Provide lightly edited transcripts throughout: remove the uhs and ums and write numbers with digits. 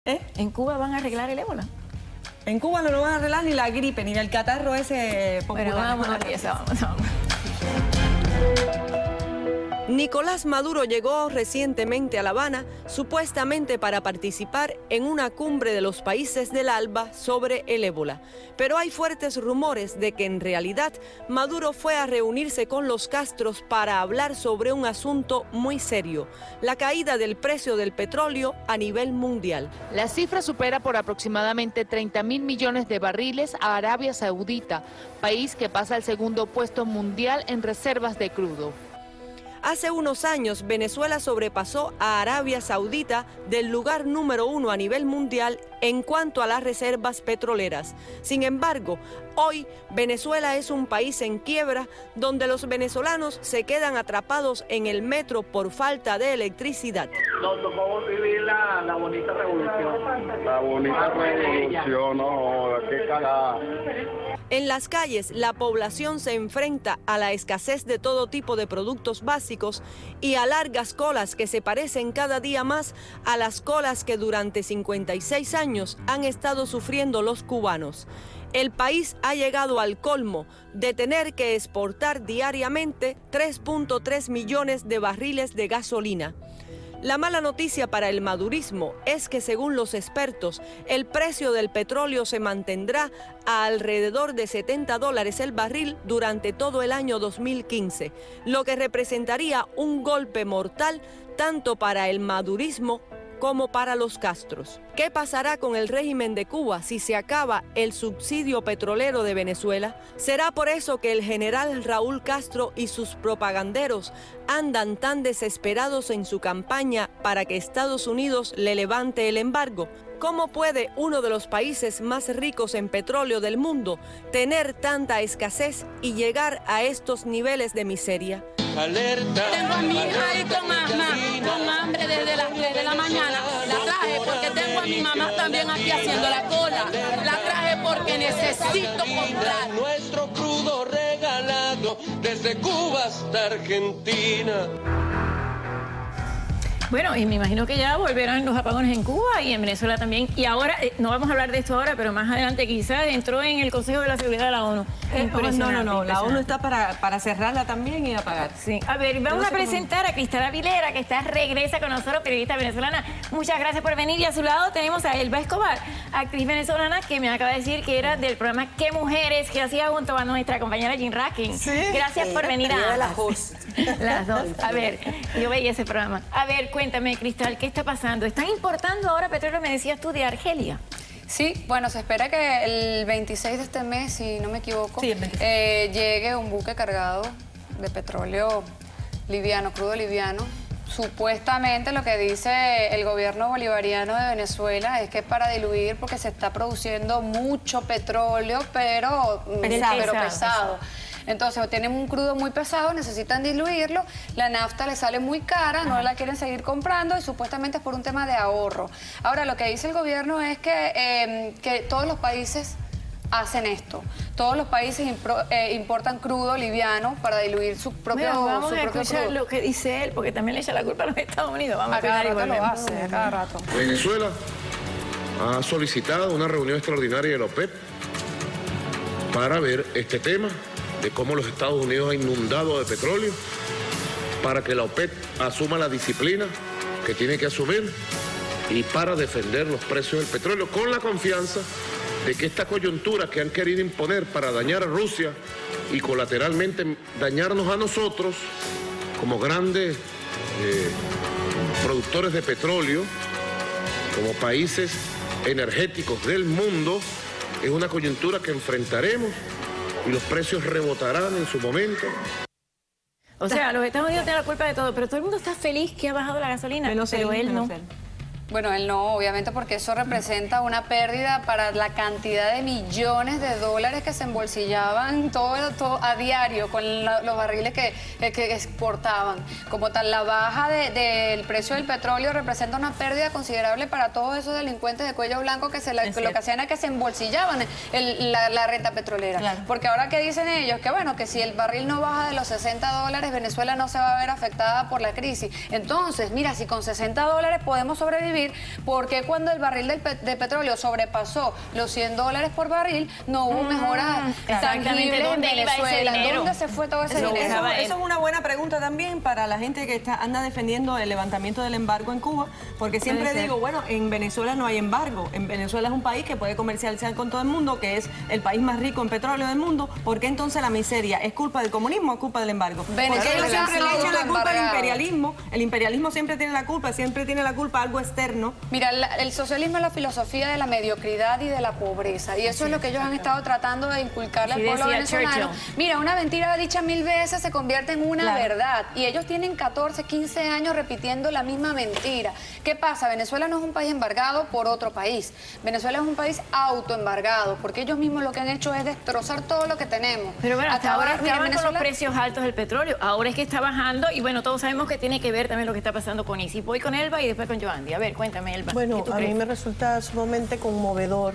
En Cuba van a arreglar el ébola. En Cuba no lo van a arreglar ni la gripe, ni el catarro ese popular. Bueno, vamos. Nicolás Maduro llegó recientemente a La Habana, supuestamente para participar en una cumbre de los países del ALBA sobre el ébola. Pero hay fuertes rumores de que en realidad Maduro fue a reunirse con los Castros para hablar sobre un asunto muy serio: la caída del precio del petróleo a nivel mundial. La cifra supera por aproximadamente 30.000 millones de barriles a Arabia Saudita, país que pasa al segundo puesto mundial en reservas de crudo. Hace unos años, Venezuela sobrepasó a Arabia Saudita del lugar número 1 a nivel mundial en cuanto a las reservas petroleras. Sin embargo, hoy Venezuela es un país en quiebra, donde los venezolanos se quedan atrapados en el metro por falta de electricidad. Nos tocó vivir la bonita revolución. La bonita revolución, no, qué cagada. En las calles, la población se enfrenta a la escasez de todo tipo de productos básicos y a largas colas que se parecen cada día más a las colas que durante 56 años han estado sufriendo los cubanos. El país ha llegado al colmo de tener que exportar diariamente 3.3 millones de barriles de gasolina. La mala noticia para el madurismo es que, según los expertos, el precio del petróleo se mantendrá a alrededor de $70 el barril durante todo el año 2015, lo que representaría un golpe mortal tanto para el madurismo como para los Castros. ¿Qué pasará con el régimen de Cuba si se acaba el subsidio petrolero de Venezuela? ¿Será por eso que el general Raúl Castro y sus propaganderos andan tan desesperados en su campaña para que Estados Unidos le levante el embargo? ¿Cómo puede uno de los países más ricos en petróleo del mundo tener tanta escasez y llegar a estos niveles de miseria? Alerta. Tengo a mi hija ahí con hambre desde la mañana. La traje porque tengo a mi mamá también aquí haciendo la cola. La traje porque necesito comprar. Nuestro crudo regalado desde Cuba hasta Argentina. Bueno, y me imagino que ya volverán los apagones en Cuba y en Venezuela también. Y ahora, no vamos a hablar de esto ahora, pero más adelante quizás entró en el Consejo de la Seguridad de la ONU. No, la ONU está para cerrarla también y apagar. Sí. A ver, vamos a presentar a Cristal Avilera, que regresa con nosotros, periodista venezolana. Muchas gracias por venir. Y a su lado tenemos a Elba Escobar, actriz venezolana, que me acaba de decir que era del programa Qué Mujeres, que hacía junto a nuestra compañera Jean Raskin. Sí. Gracias por venir a las dos. Las dos. A ver, yo veía ese programa. A ver, cuéntame, Cristal, ¿qué está pasando? ¿Están importando ahora petróleo, me decías tú, de Argelia? Sí, bueno, se espera que el 26 de este mes, si no me equivoco, sí, llegue un buque cargado de petróleo liviano, crudo liviano. Supuestamente lo que dice el gobierno bolivariano de Venezuela es que es para diluir porque se está produciendo mucho petróleo, pero pesado. Entonces, tienen un crudo muy pesado, necesitan diluirlo, la nafta les sale muy cara, no la quieren seguir comprando y supuestamente es por un tema de ahorro. Ahora, lo que dice el gobierno es que todos los países hacen esto. Todos los países importan crudo liviano para diluir su propio crudo. Vamos a escuchar lo que dice él, porque también le echa la culpa a los Estados Unidos. Vamos a cada rato lo hace, a cada rato. Venezuela ha solicitado una reunión extraordinaria de la OPEP para ver este tema de cómo los Estados Unidos han inundado de petróleo, para que la OPEP asuma la disciplina que tiene que asumir y para defender los precios del petróleo, con la confianza de que esta coyuntura que han querido imponer para dañar a Rusia y colateralmente dañarnos a nosotros como grandes productores de petróleo, como países energéticos del mundo, es una coyuntura que enfrentaremos y los precios rebotarán en su momento. O sea, los Estados Unidos tienen la culpa de todo, pero todo el mundo está feliz que ha bajado la gasolina, pero él no. Bueno, él no, obviamente, porque eso representa una pérdida para la cantidad de millones de dólares que se embolsillaban todo a diario con los barriles que exportaban. Como tal, la baja del precio del petróleo representa una pérdida considerable para todos esos delincuentes de cuello blanco que lo que hacían era que se embolsillaban la renta petrolera. Claro. Porque ahora que dicen ellos que bueno, que si el barril no baja de los $60, Venezuela no se va a ver afectada por la crisis. Entonces, mira, si con $60 podemos sobrevivir, descubrir por qué cuando el barril de petróleo sobrepasó los $100 por barril, no hubo mejoras tangibles en Venezuela. ¿Dónde se fue todo ese dinero? Eso es una buena pregunta también para la gente que anda defendiendo el levantamiento del embargo en Cuba, porque siempre digo, bueno, en Venezuela no hay embargo. En Venezuela es un país que puede comercializar con todo el mundo, que es el país más rico en petróleo del mundo. ¿Por qué entonces la miseria es culpa del comunismo o es culpa del embargo? Porque ellos siempre le echan la culpa al imperialismo. El imperialismo siempre tiene la culpa algo externo. Mira, el socialismo es la filosofía de la mediocridad y de la pobreza, y eso es lo que ellos han estado tratando de inculcarle al pueblo venezolano. Mira, una mentira dicha 1000 veces se convierte en una verdad, y ellos tienen 14, 15 años repitiendo la misma mentira. ¿Qué pasa? Venezuela no es un país embargado por otro país. Venezuela es un país autoembargado, porque ellos mismos lo que han hecho es destrozar todo lo que tenemos. Pero bueno, hasta ahora estaban con los precios altos del petróleo, ahora es que está bajando, y bueno, todos sabemos que tiene que ver también lo que está pasando con ISI. Voy con Elba y después con Yoandi. A ver, cuéntame, Elba. Bueno, a mí me resulta sumamente conmovedor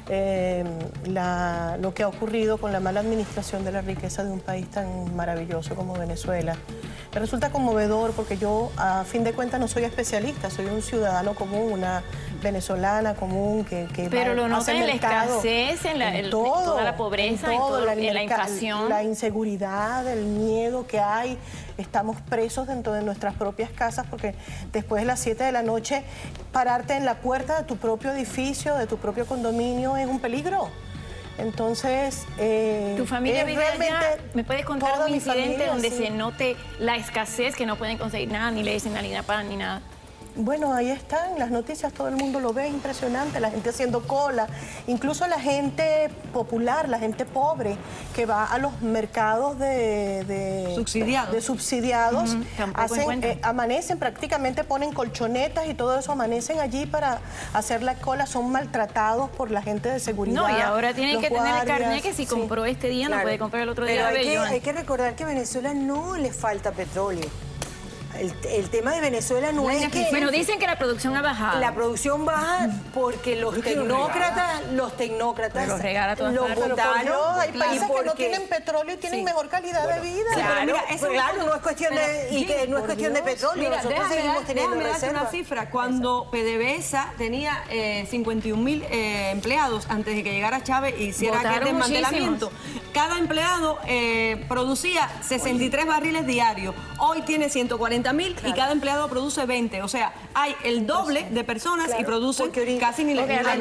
lo que ha ocurrido con la mala administración de la riqueza de un país tan maravilloso como Venezuela. Me resulta conmovedor porque yo, a fin de cuentas, no soy especialista, soy un ciudadano común, una venezolana común que pero lo nota en la escasez, en toda la pobreza, en la inflación. La inseguridad, el miedo que hay. Estamos presos dentro de nuestras propias casas porque después de las 7 de la noche pararte en la puerta de tu propio edificio, de tu propio condominio es un peligro. Entonces, ¿tu familia vive allá? ¿Me puedes contar un incidente donde se note la escasez, que no pueden conseguir nada, ni le dicen ni pan, ni nada? Bueno, ahí están, las noticias todo el mundo lo ve, impresionante, la gente haciendo cola, incluso la gente popular, la gente pobre que va a los mercados de subsidiados, amanecen prácticamente, ponen colchonetas y todo eso, amanecen allí para hacer la cola, son maltratados por la gente de seguridad. No, y ahora tienen que tener el carnet que si compró este día no puede comprar el otro día. Pero hay que recordar que a Venezuela no le falta petróleo. El tema de Venezuela no es que... Pero dicen que la producción ha bajado. La producción baja porque los tecnócratas, los votaron. Hay países que no tienen petróleo y tienen mejor calidad de vida. Claro, no es cuestión de petróleo. Mira, nosotros seguimos teniendo reservas. Una cifra. Cuando PDVSA tenía 51.000 empleados antes de que llegara Chávez y hiciera aquel desmantelamiento, cada empleado producía 63 barriles diarios. Hoy tiene 140.000 y cada empleado produce 20. O sea, hay el doble de personas y producen casi ni la mitad.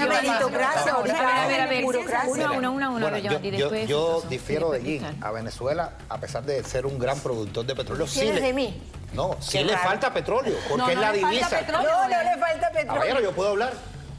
Yo difiero de Jim. A Venezuela, a pesar de ser un gran productor de petróleo, sí le falta petróleo, porque es la divisa. No le falta petróleo. A ver, yo puedo hablar.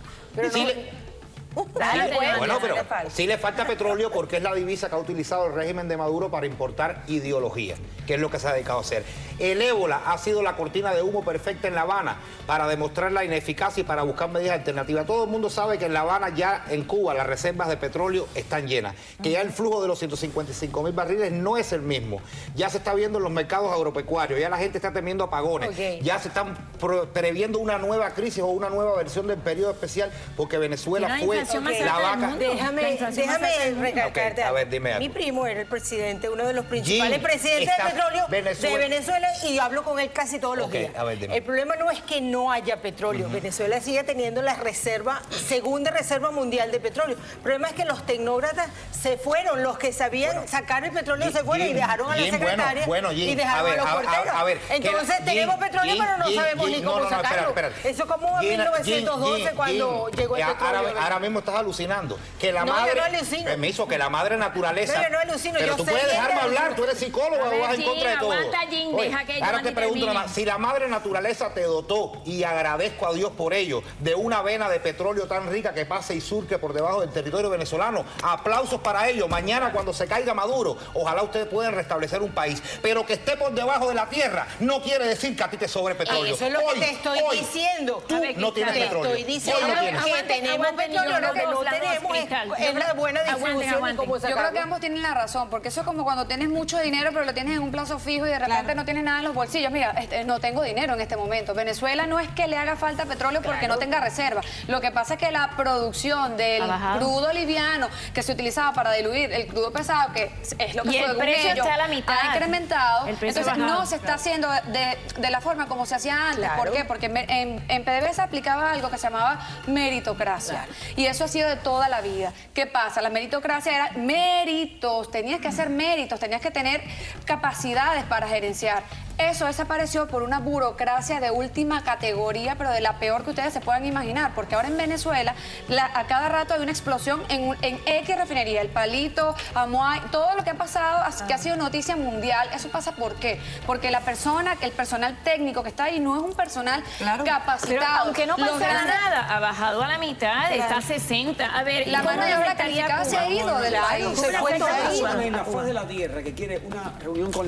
Bueno, pero sí le falta petróleo porque es la divisa que ha utilizado el régimen de Maduro para importar ideología, que es lo que se ha dedicado a hacer. El ébola ha sido la cortina de humo perfecta en La Habana para demostrar la ineficacia y para buscar medidas alternativas. Todo el mundo sabe que en La Habana, ya en Cuba, las reservas de petróleo están llenas, que ya el flujo de los 155.000 barriles no es el mismo. Ya se está viendo en los mercados agropecuarios, ya la gente está temiendo apagones, ya se están previendo una nueva crisis o una nueva versión del periodo especial porque Venezuela fue la vaca. Déjame recalcarte. A ver, dime. Mi primo era el presidente, uno de los principales presidentes de petróleo de Venezuela, y hablo con él casi todos los días. A ver, dime. El problema no es que no haya petróleo. Venezuela sigue teniendo la segunda reserva mundial de petróleo. El problema es que los tecnócratas se fueron, los que sabían sacar el petróleo se fueron y dejaron a la secretaria y dejaron a los porteros. Entonces tenemos petróleo, pero no sabemos ni cómo sacarlo. Eso como en 1912 cuando llegó el petróleo. Ahora mismo estás alucinando. Que la madre... yo no alucino. Permiso, que la madre naturaleza... No, yo no alucino. Pero tú puedes dejarme hablar, tú eres psicólogo o vas en contra de todo. Ahora te pregunto nada más, si la madre naturaleza te dotó, y agradezco a Dios por ello, de una vena de petróleo tan rica que pase y surque por debajo del territorio venezolano, aplausos para ello. Mañana cuando se caiga Maduro, ojalá ustedes puedan restablecer un país. Pero que esté por debajo de la tierra no quiere decir que a ti te sobre petróleo. Eso es lo que te estoy diciendo. Tú no tienes petróleo. Te estoy diciendo que tenemos petróleo, lo que no tenemos es la buena distribución. Yo creo que ambos tienen la razón, porque eso es como cuando tienes mucho dinero, pero lo tienes en un plazo fijo y de repente no tienes nada en los bolsillos. Mira, no tengo dinero en este momento. Venezuela no es que le haga falta petróleo porque no tenga reserva. Lo que pasa es que la producción del crudo liviano que se utilizaba para diluir el crudo pesado, que es lo que según ellos está a la mitad. ha incrementado, entonces no se está haciendo de la forma como se hacía antes. ¿Por qué? Porque en PDVSA se aplicaba algo que se llamaba meritocracia. Y eso ha sido de toda la vida. ¿Qué pasa? La meritocracia era méritos, tenías que hacer méritos, tenías que tener capacidades para gerenciar. Eso desapareció por una burocracia de última categoría, pero de la peor que ustedes se puedan imaginar, porque ahora en Venezuela a cada rato hay una explosión en X refinería, el Palito, Amoay, todo lo que ha pasado, que ha sido noticia mundial. ¿Eso pasa por qué? Porque el personal técnico que está ahí no es un personal capacitado. Pero aunque no pasara nada, ha bajado a la mitad, está a 60. A ver, la mano de obra calificada se ha ido del país. En la faz de la tierra que quiere una reunión con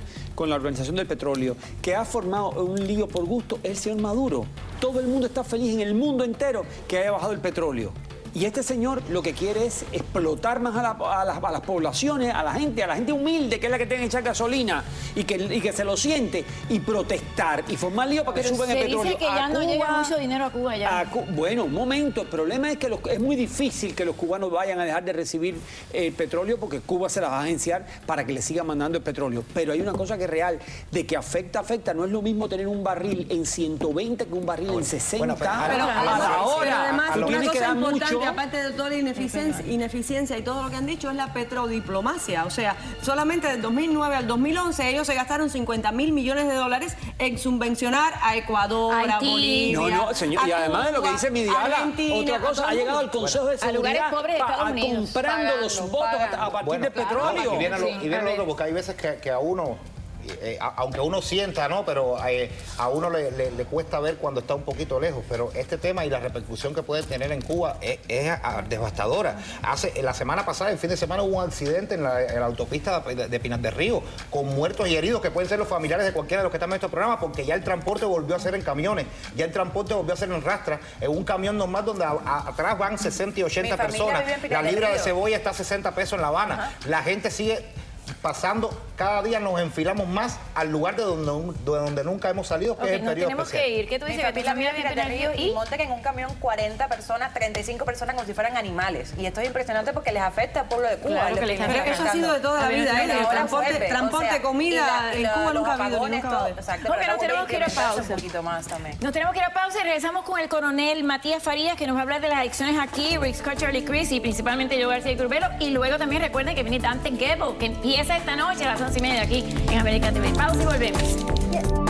la Organización del Petróleo, que ha formado un lío por gusto, es el señor Maduro. Todo el mundo está feliz en el mundo entero que haya bajado el petróleo. Y este señor lo que quiere es explotar más a las poblaciones, a la gente humilde, que es la que tiene que echar gasolina y que se lo siente, y protestar y formar lío para que suban el petróleo. Se dice que ya no llega mucho dinero a Cuba ya. Bueno, un momento, el problema es que es muy difícil que los cubanos vayan a dejar de recibir el petróleo, porque Cuba se las va a agenciar para que le siga mandando el petróleo. Pero hay una cosa que es real, de que afecta. No es lo mismo tener un barril en 120 que un barril en 60. Pero a la hora. Además, Lo tiene que dar mucho. Aparte de toda la ineficiencia y todo lo que han dicho, es la petrodiplomacia. O sea, solamente del 2009 al 2011 ellos se gastaron $50.000 millones en subvencionar a Ecuador, a Bolivia. No, señor. Y además de lo que dice Midiala, otra cosa, ha llegado al Consejo de Seguridad comprando los votos a partir del petróleo. Y viene lo otro, porque hay veces que a uno, aunque uno sienta, ¿no? Pero a uno le cuesta ver cuando está un poquito lejos. Pero este tema y la repercusión que puede tener en Cuba es devastadora. La semana pasada, el fin de semana, hubo un accidente en la autopista de Pinar del Río, con muertos y heridos, que pueden ser los familiares de cualquiera de los que están en estos programas, porque ya el transporte volvió a ser en camiones, ya el transporte volvió a ser en rastra, en un camión normal donde atrás van 60 y 80 personas. La libra de cebolla está a 60 pesos en La Habana. La gente sigue pasando, cada día nos enfilamos más al lugar de donde nunca hemos salido, que es el periodo tenemos especial. Que ir. ¿Qué tú dices? Mi familia vive en Río y montan en un camión 40 personas, 35 personas como si fueran animales. Y esto es impresionante porque les afecta al pueblo de Cuba. Claro, pero eso ha sido de toda la vida, ¿eh? Transporte, comida, en Cuba nunca ha habido. Porque nos tenemos que ir a pausa. Un poquito más también. Nos tenemos que ir a pausa y regresamos con el coronel Matías Farías, que nos va a hablar de las adicciones aquí, Rick Scott, Charlie Chris y principalmente yo, García y Curbelo. Y luego también recuerden que viene Dante Gebel, que empieza esta noche a las 11:30 aquí en América TV. Pausa y volvemos.